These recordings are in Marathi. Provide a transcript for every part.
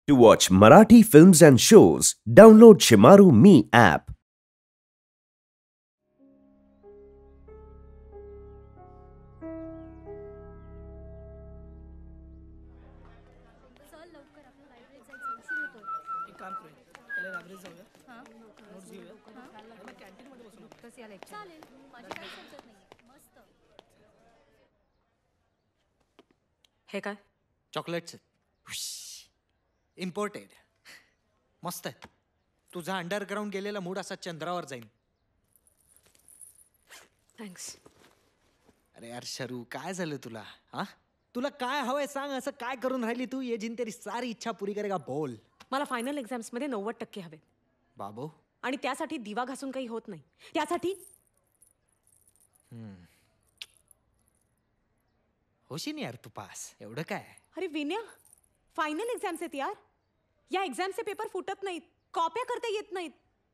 To watch Marathi films and shows, download Shimaru Me app. एक काम करूया त्याला लायब्ररीत जाऊया नोट्स घेऊया मग कॅन्टीनमध्ये बसून चालेल माझी काही हरकत नाहीये मस्त हे काय चॉकलेट्स इम्पोर्टेड मस्त आहे. तुझा अंडरग्राऊंड गेलेला मूड असा चंद्रावर जाईन. थँक्स. अरे यार शरू, काय झालं तुला? हा, तुला काय हवंय सांग. असं काय करून राहिली तू? ये जिन तेरी सारी इच्छा पुरी करेगा बोल. मला फायनल एक्झाम्समध्ये 90% हवेत बाबू, आणि त्यासाठी दिवा घासून काही होत नाही. त्यासाठी होशील यार तू पास. एवढं काय? अरे विनया, फायनल एक्झाम्स आहेत यार. या एक्झामचे पेपर फुटत नाहीत, कॉप्या करता येत नाहीत.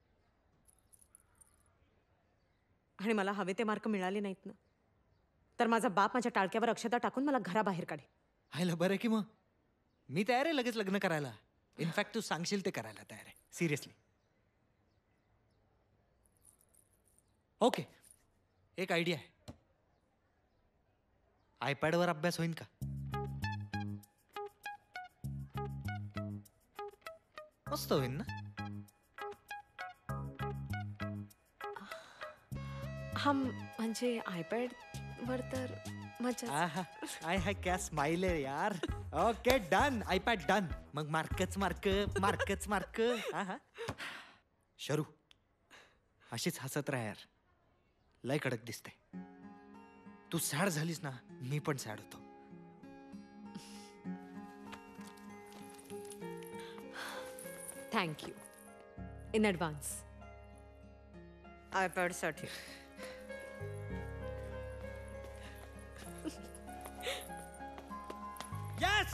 आणि मला हवे ते मार्क मिळाले नाहीत ना, तर माझा बाप माझ्या टाळक्यावर अक्षता टाकून मला घराबाहेर काढे. हायला बरं की मग मी तयार आहे लगेच लग्न करायला. इनफॅक्ट तू सांगशील ते करायला तयार आहे. सिरियसली. ओके, एक आयडिया आहे. आयपॅडवर अभ्यास होईन का? मस्त होईन ना? हा म्हणजे आयपॅड वर तर मजा. आहा, आय हाय क्या स्माइल आहे यार. Okay done, iPad done. मग मार्कच मार्क. हा शरू, अशीच हसत राहा यार. लय कडक दिसते. तू सॅड झालीस ना, मी पण सॅड होतो. थँक्यू इन ॲडव्हान्स आयपॅडसाठी. यस.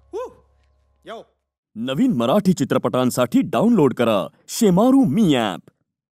यो नवीन मराठी चित्रपटांसाठी डाउनलोड करा शेमारू मी ॲप.